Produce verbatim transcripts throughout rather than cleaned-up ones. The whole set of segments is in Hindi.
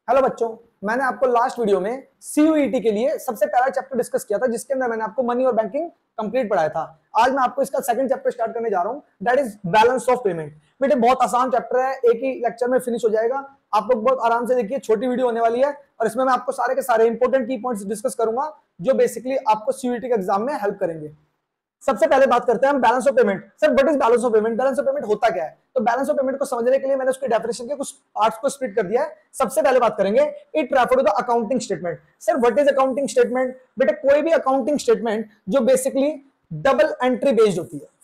हेलो बच्चों, मैंने आपको लास्ट वीडियो में सीयूईटी के लिए सबसे पहला चैप्टर डिस्कस किया था, जिसके अंदर मैंने आपको मनी और बैंकिंग कंप्लीट पढ़ाया था। आज मैं आपको इसका सेकंड चैप्टर स्टार्ट करने जा रहा हूं, that is balance of payment. बेटे बहुत आसान चैप्टर है, एक ही लेक्चर में फिनिश हो जाएगा। आप लोग बहुत आराम से देखिए, छोटी वीडियो होने वाली है और इसमें मैं आपको सारे के सारे इंपॉर्टेंट की पॉइंट्स डिस्कस करूंगा जो बेसिकली आपको सीयूईटी के एग्जाम में हेल्प करेंगे। सबसे पहले बात करते हैं हम balance of payment. Sir what is balance of payment? Balance of payment होता क्या है? तो बैलेंस ऑफ पेमेंट को समझने के लिए मैंने उसकी डेफिनेशन के कुछ पार्ट्स को स्प्लिट कर दिया है। सबसे पहले बात करेंगे it refer to the accounting statement. Sir what is accounting statement? बेटा कोई भी अकाउंटिंग स्टेटमेंट जो बेसिकली डबल एंट्री बेस्ड होती है,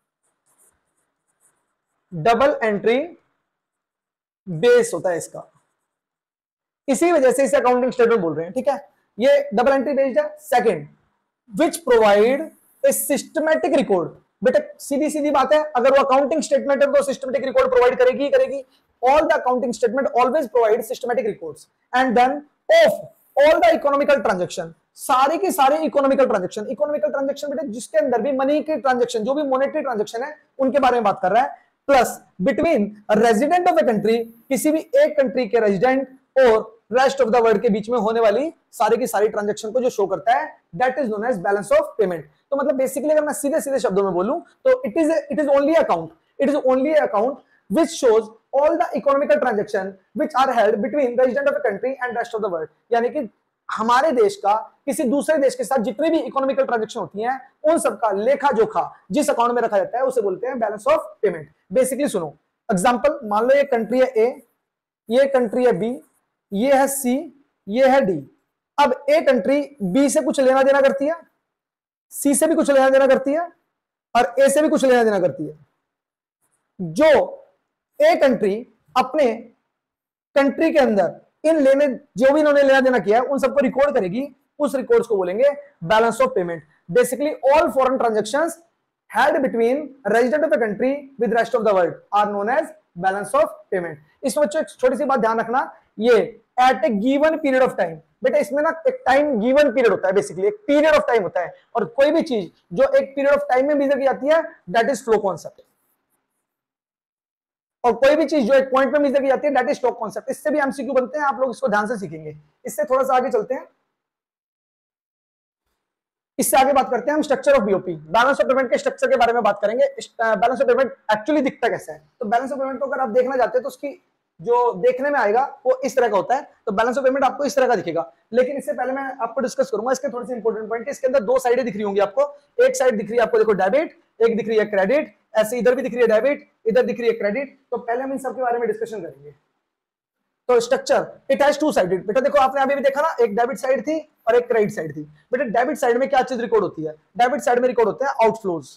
डबल एंट्री बेस होता है इसका, इसी वजह से इसे अकाउंटिंग स्टेटमेंट बोल रहे हैं। ठीक है, ये डबल एंट्री बेस्ड है। Second, which provide a systematic record. बेटा सीधी सीधी बात है, अगर वो अकाउंटिंग स्टेटमेंट है तो सिस्टमैटिक रिकॉर्ड प्रोवाइड करेगी ही करेगी। All the accounting statement always provide systematic records and then of all the economical transaction. सारे के सारे इकोनॉमिकल ट्रांजैक्शन, इकोनॉमिकल ट्रांजैक्शन बेटा जिसके अंदर भी मनी के ट्रांजैक्शन, जो भी मॉनेटरी ट्रांजैक्शन है उनके बारे में बात कर रहा है। Plus between resident of a country, किसी भी एक कंट्री के रेजिडेंट और रेस्ट ऑफ द वर्ल्ड के बीच में होने वाली सारी की सारी ट्रांजैक्शन को जो शो करता है, that is known as balance of payment. तो मतलब बेसिकली अगर मैं सीधे सीधे शब्दों में बोलूं तो it is it is only account it is only account which shows all the economical transaction which are held between resident of a country and rest of the world। यानी कि हमारे देश का किसी दूसरे देश के साथ जितनी भी इकोनॉमिकल ट्रांजैक्शन होती हैं उन सबका लेखा जोखा जिस अकाउंट में रखा जाता है उसे बोलते हैं बैलेंस ऑफ पेमेंट। बेसिकली सुनो, एग्जांपल मान लो ये कंट्री है ए, ये कंट्री है बी, ये है सी, ये है डी। अब ए कंट्री बी से कुछ लेना देना करती है, सी से भी कुछ लेना देना करती है और ए से भी कुछ लेना देना करती है। जो ए कंट्री अपने कंट्री के अंदर इन लेने जो भी इन्होंने लेना देना किया है उन सबको रिकॉर्ड करेगी, उस रिकॉर्ड्स को बोलेंगे balance of payment. Basically all foreign transactions held between resident of a country with rest of the world are known as balance of payment। इसमें बच्चों एक छोटी सी बात ध्यान रखना, ये at a given period of time। बेटा इसमें ना एक टाइम गिवन पीरियड होता है, बेसिकली एक पीरियड ऑफ टाइम होता है, और कोई भी चीज जो एक पीरियड ऑफ टाइम में मेजर की जाती है दैट इज फ्लो कॉन्सेप्ट, और कोई भी चीज जो एक पॉइंट में मेजर की जाती है दैट इज स्टॉक कॉन्सेप्ट। इससे भी एमसीक्यू बनते हैं, आप लोग इसको ध्यान से सीखेंगे। इससे थोड़ा सा आगे चलते हैं, इससे आगे बात करते हैं हम structure of BOP. Balance of payment के स्ट्रक्चर के बारे में बात करेंगे। बैलेंस ऑफ पेमेंट एक्चुअली दिखता कैसा है? तो बैलेंस ऑफ पेमेंट को अगर आप देखना चाहते हैं तो उसकी जो देखने में आएगा वो इस तरह का होता है। तो बैलेंस ऑफ पेमेंट आपको इस तरह का दिखेगा, लेकिन इससे पहले मैं आपको डिस्कस करूंगा इसके थोड़े से इंपॉर्टेंट पॉइंट। इसके अंदर दो साइडें दिख रही होंगी आपको, एक साइड दिख रही है आपको देखो डेबिट, एक दिख रही है क्रेडिट, ऐसे इधर भी दिख रही है डेबिट, इधर दिख रही है क्रेडिट। तो पहले हम इन सब के बारे में डिस्कशन करेंगे। तो structure it has two sided. बेटा देखो आपने अभी भी देखा ना, एक डेबिट साइड थी और एक क्रेडिट साइड थी। बेटा डेबिट साइड में क्या चीज रिकॉर्ड होती है? डेबिट साइड में रिकॉर्ड होते हैं आउटफ्लोज,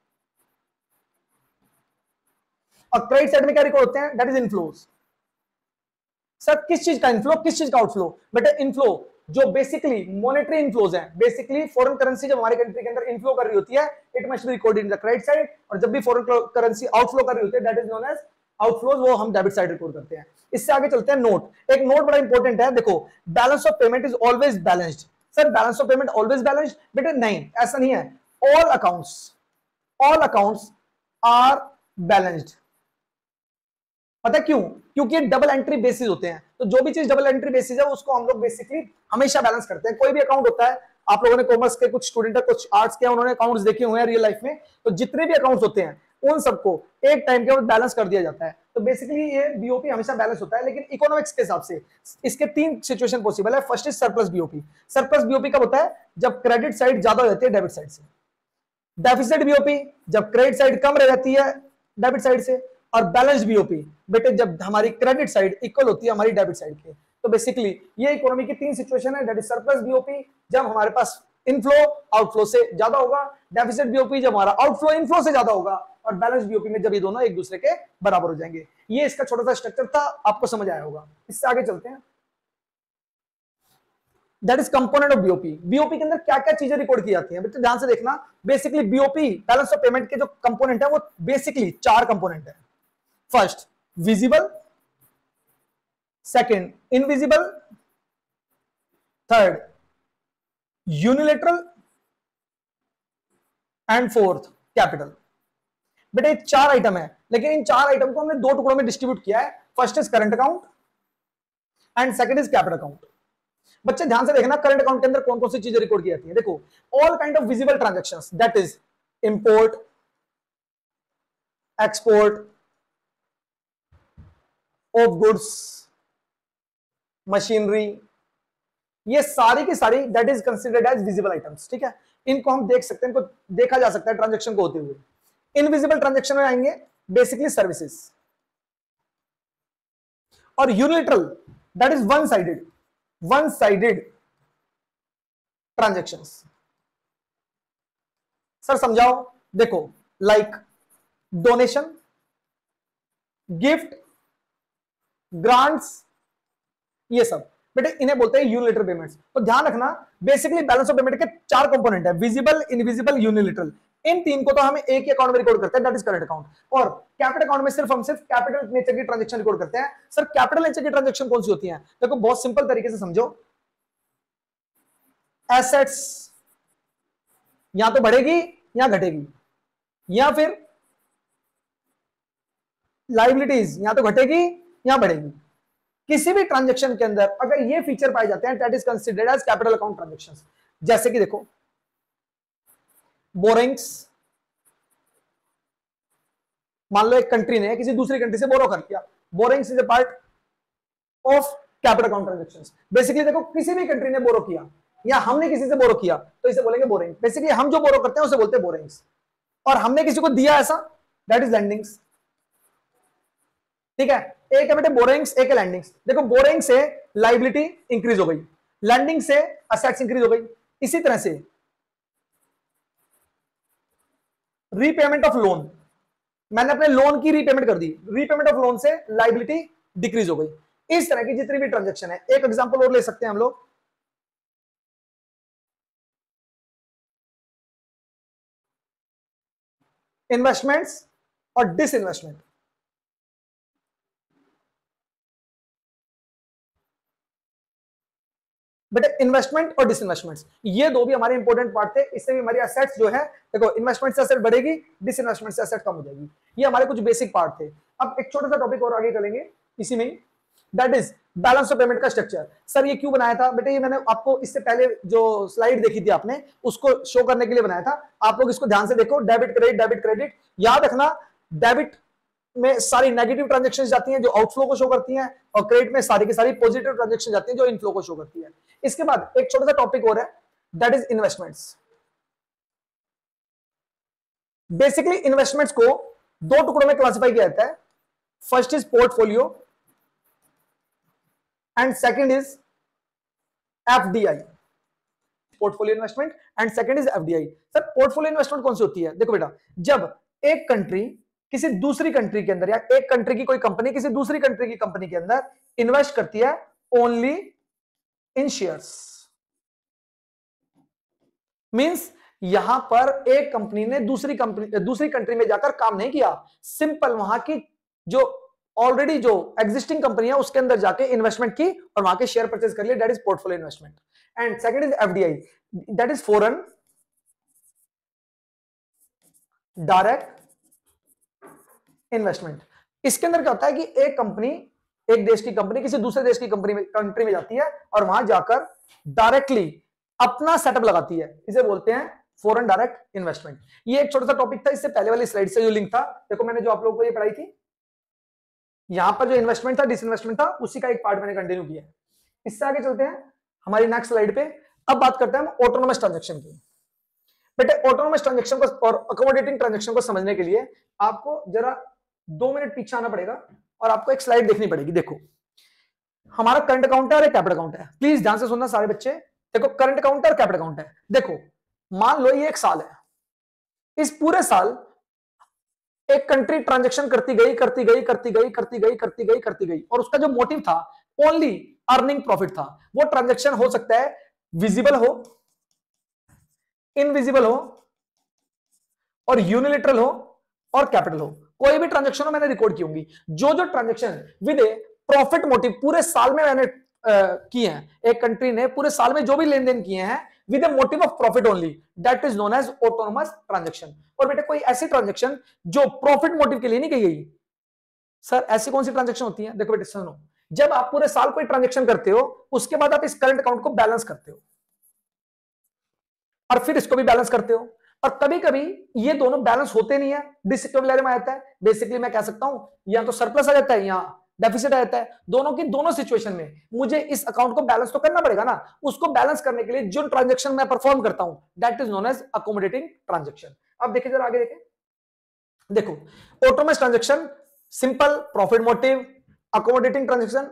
और क्रेडिट साइड में क्या रिकॉर्ड होते हैं? That is inflows. सर किस चीज का इनफ्लो, किस चीज का आउटफ्लो? बेटा इनफ्लो जो बेसिकली मॉनेटरी इनफ्लोज हैं, बेसिकली फॉरेन करेंसी जब हमारे कंट्री के अंदर इनफ्लो कर रही होती है it must be recorded in the credit side, और जब भी फॉरेन करेंसी आउटफ्लो कर रही होती है that is known as outflows, वो हम डेबिट साइड रिकॉर्ड करते हैं। इससे आगे चलते हैं नोट। एक नोट बड़ा इंपॉर्टेंट है, देखो balance of payment is always balanced. Sir balance of payment always balanced? बेटा नहीं, ऐसा नहीं है। All accounts all accounts are balanced. पता क्यों? क्योंकि डबल एंट्री बेसिस होते हैं। तो जो भी चीज डबल एंट्री बेसिस है उसको हम लोग बेसिकली हमेशा बैलेंस करते हैं। कोई भी अकाउंट होता है, आप लोगों ने कॉमर्स के कुछ स्टूडेंट है, कुछ आर्ट्स के, उन्होंने अकाउंट्स देखे हुए हैं रियल लाइफ में, तो जितने भी अकाउंट्स होते हैं उन सबको एक टाइम के बाद बैलेंस कर दिया जाता है। तो बेसिकली ये बीओपी हमेशा बैलेंस होता है, लेकिन इकोनॉमिक्स के हिसाब से इसके तीन सिचुएशन पॉसिबल है। First is surplus BOP. Surplus BOP कब होता है? जब क्रेडिट साइड ज्यादा हो जाती है डेबिट साइड से। डेफिसिट बीओपी जब क्रेडिट साइड कम रह जाती है डेबिट साइड से। और बैलेंस्ड बीओपी बेटे जब हमारी क्रेडिट साइड इक्वल होती है हमारी डेबिट साइड के। तो बेसिकली ये इकोनॉमी की तीन सिचुएशन है, दैट इज सरप्लस बीओपी जब हमारे पास इनफ्लो आउटफ्लो से ज्यादा होगा, डेफिसिट बीओपी जब हमारा आउटफ्लो इनफ्लो से ज्यादा होगा, और बैलेंस बीओपी में जब ये दोनों एक दूसरे के बराबर हो जाएंगे। ये इसका छोटा सा स्ट्रक्चर था, आपको समझ आया होगा। इससे आगे चलते हैं, that is component of BOP. BOP के अंदर क्या क्या चीजें रिकॉर्ड की जाती हैं बेटा ध्यान से देखना। Basically BOP balance of payment के जो कंपोनेंट है वो बेसिकली चार कंपोनेंट है। First visible, second invisible, third unilateral and fourth capital. बेटा ये चार आइटम है, लेकिन इन चार आइटम को हमने दो टुकड़ों में डिस्ट्रीब्यूट किया है। First is current account and second is capital account. बच्चे ध्यान से देखना करंट अकाउंट के अंदर कौन कौन सी चीजें रिकॉर्ड की जाती है। देखो all kind of visible transactions, that is import, export of goods, machinery, ये सारी की सारी that is considered as visible items. ठीक है, इनको हम देख सकते हैं, इनको देखा जा सकता है ट्रांजैक्शन को होते हुए। इनविजिबल ट्रांजैक्शन में आएंगे बेसिकली सर्विसेज, और unilateral that is one sided one sided transactions. Sir समझाओ। देखो लाइक डोनेशन, गिफ्ट, ग्रांट्स, ये सब बेटे इन्हें बोलते हैं यूनिलैटरल पेमेंट्स। तो ध्यान रखना बेसिकली बैलेंस ऑफ पेमेंट के चार कंपोनेंट है, विजिबल, इनविजिबल, यूनिलैटरल। इन तीन को तो हम एक ही अकाउंट में रिकॉर्ड करते हैं, दैट इज करंट अकाउंट। और कैपिटल अकाउंट में सिर्फ हम सिर्फ कैपिटल नेचर की ट्रांजैक्शन रिकॉर्ड करते हैं। सर कैपिटल नेचर की ट्रांजैक्शन कौन सी होती है? देखो बहुत सिंपल तरीके से समझो, एसेट्स या तो बढ़ेगी या घटेगी, या फिर लायबिलिटीज या तो घटेगी या बढ़ेगी। किसी भी ट्रांजैक्शन के अंदर अगर ये फीचर पाए जाते हैं that is considered as capital account transactions. जैसे कि देखो बोरिंग्स, मान लो एक कंट्री ने किसी दूसरी कंट्री से बोरो कर लिया, borrowings is a part of capital account transactions. Basically देखो किसी भी कंट्री ने बोरो किया या हमने किसी से बोरो किया तो इसे बोलेंगे बोरिंग। बेसिकली हम जो बोरो करते हैं उसे बोलते हैं बोरिंग्स, और हमने किसी को दिया ऐसा दैट इज लैंडिंग्स। ठीक है, एक है बेटे बोरिंग्स, एक है लैंडिंग्स। देखो बोरिंग से लायबिलिटी इंक्रीज हो गई, लैंडिंग से असेट्स इंक्रीज हो गई। इसी तरह से रीपेमेंट ऑफ लोन, मैंने अपने लोन की रीपेमेंट कर दी, रीपेमेंट ऑफ लोन से लायबिलिटी डिक्रीज हो गई। इस तरह की जितनी भी ट्रांजैक्शन है, एक एग्जांपल और ले सकते हैं हम लोग, इन्वेस्टमेंट्स और डिसइन्वेस्टमेंट। बेटे इन्वेस्टमेंट और डिसइन्वेस्टमेंट्स ये दो भी हमारे इंपॉर्टेंट पार्ट थे। इससे भी हमारी एसेट्स जो है, देखो इन्वेस्टमेंट से एसेट बढ़ेगी, डिसइन्वेस्टमेंट से एसेट कम हो जाएगी। ये हमारे कुछ बेसिक पार्ट थे। अब एक छोटा सा टॉपिक और आगे चलेंगे इसी में, that is balance of payment का स्ट्रक्चर। सर ये क्यों बनाया था? बेटे ये मैंने आपको इससे पहले जो स्लाइड देखी थी आपने, उसको शो करने के लिए बनाया था। आप लोग इसको ध्यान से देखो, डेबिट क्रेडिट, डेबिट क्रेडिट। याद रखना डेबिट में सारी नेगेटिव ट्रांजैक्शन जाती हैं जो आउटफ्लो को शो करती हैं, और क्रेडिट में सारी की सारी पॉजिटिव ट्रांजैक्शन जाती हैं जो इनफ्लो को शो करती है। इसके बाद एक छोटा सा टॉपिक और है, that is investments. Basically investments को दो टुकड़ों में क्लासिफाई किया जाता है। First is portfolio and second is FDI. Portfolio investment and second is FDI. Sir portfolio investment कौन सी होती है? देखो बेटा, जब एक कंट्री किसी दूसरी कंट्री के अंदर, या एक कंट्री की कोई कंपनी किसी दूसरी कंट्री की कंपनी के अंदर इन्वेस्ट करती है ओनली इन शेयर्स, मींस यहां पर एक कंपनी ने दूसरी कंपनी दूसरी कंट्री में जाकर काम नहीं किया, सिंपल वहां की जो ऑलरेडी जो एग्जिस्टिंग कंपनी है उसके अंदर जाके इन्वेस्टमेंट की और वहां के शेयर परचेज कर लिए, that is portfolio investment. And second is FDI, that is foreign direct investment. इसके अंदर क्या होता है कि एक कंपनी, एक देश की कंपनी किसी दूसरे देश की कंपनी में कंट्री में जाती है और वहां जाकर डायरेक्टली अपना सेटअप लगाती है, इसे बोलते हैं फॉरेन डायरेक्ट इन्वेस्टमेंट। ये एक छोटा सा टॉपिक था, इससे पहले वाली स्लाइड से जो लिंक था, देखो मैंने जो आप लोगों को ये पढ़ाई थी, यहां पर जो इन्वेस्टमेंट था, डिसइन्वेस्टमेंट था, उसी का एक पार्ट मैंने कंटिन्यू किया। इससे आगे चलते हैं हमारी नेक्स्ट स्लाइड पे। अब बात करते हैं हम ऑटोनोमस ट्रांजैक्शन की। बेटे ऑटोनोमस ट्रांजैक्शन को और अकोमोडेटिंग ट्रांजैक्शन को समझने के लिए आपको जरा दो मिनट पीछे आना पड़ेगा और आपको एक स्लाइड देखनी पड़ेगी। देखो हमारा करंट अकाउंट है और एक कैपिटल अकाउंट है, प्लीज ध्यान से सुनना सारे बच्चे। देखो करंट अकाउंट और कैपिटल अकाउंट है। देखो मान लो ये एक साल है, इस पूरे साल एक कंट्री ट्रांजैक्शन करती गई करती गई करती गई करती गई करती गई करती गई और उसका जो मोटिव था ओनली अर्निंग प्रॉफिट था। वो ट्रांजैक्शन हो सकता है विजिबल हो, इनविजिबल हो, और यूनिलैटरल हो, और कैपिटल हो। कोई भी ट्रांजैक्शन हो मैंने रिकॉर्ड की होंगी। जो जो transaction with a profit motive पूरे साल में मैंने किए हैं, एक कंट्री ने पूरे साल में जो भी लेन देन किए हैं with a motive of profit only, that is known as autonomous transaction. और बेटे कोई ऐसी ट्रांजैक्शन जो प्रॉफिट मोटिव के लिए नहीं की गई, सर ऐसी कौन सी ट्रांजैक्शन होती है? देखो बेटे सुनो, जब आप पूरे साल कोई ट्रांजेक्शन करते हो उसके बाद आप इस करंट अकाउंट को बैलेंस करते हो और फिर इसको भी बैलेंस करते हो, और कभी कभी ये दोनों बैलेंस होते नहीं है, डिसइक्विलिब्रियम आ जाता है। बेसिकली मैं कह सकता हूं या तो सरप्लस आ जाता है या डेफिसिट आ जाता है। दोनों की दोनों सिचुएशन में मुझे इस अकाउंट को बैलेंस तो करना पड़ेगा ना। उसको बैलेंस करने के लिए जो ट्रांजेक्शन मैं परफॉर्म करता हूं that is known as accommodating transaction. अब देखिए जरा आगे देखें, देखो autonomous transaction, simple profit motive, accommodating transaction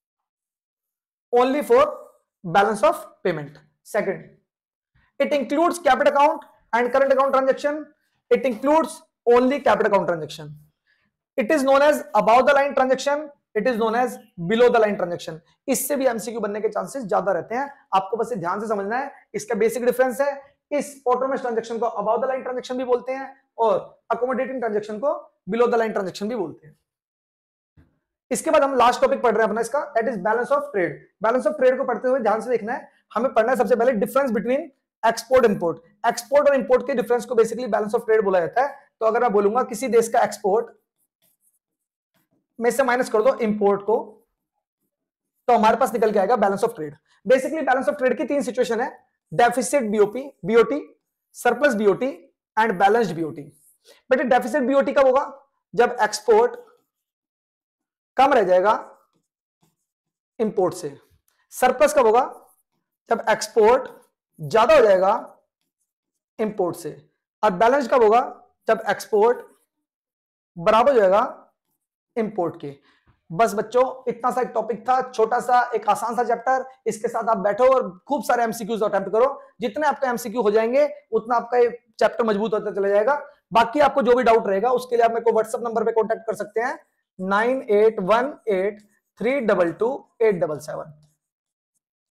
only for balance of payment. Second, it includes capital account and current account transaction. It includes only capital account transaction. It is known as above the line transaction. It is known as below the line transaction. इससे भी एमसीक्यू बनने के चांसेस ज्यादा रहते हैं, आपको बस ध्यान से समझना है। इसका बेसिक डिफरेंस है, इस ऑटोमेस ट्रांजेक्शन को अबाउ द लाइन ट्रांजेक्शन भी बोलते हैं और अकोमोडेटिंग ट्रांजेक्शन को बिलो द लाइन ट्रांजेक्शन भी बोलते हैं। इसके बाद हम लास्ट टॉपिक पढ़ रहे हैं अपना इसका, that is balance of trade. Balance of trade को पढ़ते हुए ध्यान से देखना है, हमें पढ़ना है सबसे पहले difference between export import. Export और इंपोर्ट के डिफरेंस को बेसिकली बैलेंस ऑफ ट्रेड बोला जाता है। तो अगर मैं बोलूंगा किसी देश का एक्सपोर्ट में से माइनस कर दो इंपोर्ट को, तो हमारे पास निकल के आएगा balance of trade. Basically balance of trade की तीन सिचुएशन है, deficit BOP BOT, surplus BOT and balanced BOT. बेटे डेफिसिट बीओटी कब होगा? जब एक्सपोर्ट कम रह जाएगा इंपोर्ट से। सरप्लस कब होगा? जब एक्सपोर्ट ज्यादा हो जाएगा इंपोर्ट से। और बैलेंस कब होगा? जब एक्सपोर्ट बराबर हो जाएगा इंपोर्ट के। बस बच्चों इतना सा एक टॉपिक था, छोटा सा एक आसान सा चैप्टर। इसके साथ आप बैठो और खूब सारे एमसीक्यूज अटेम्प्ट करो। जितने आपके एमसीक्यू हो जाएंगे उतना आपका ये चैप्टर मजबूत होता चला जाएगा। बाकी आपको जो भी डाउट रहेगा उसके लिए आप मेरे को व्हाट्सएप नंबर पे कांटेक्ट कर सकते हैं, nine eight one eight three double two eight double seven.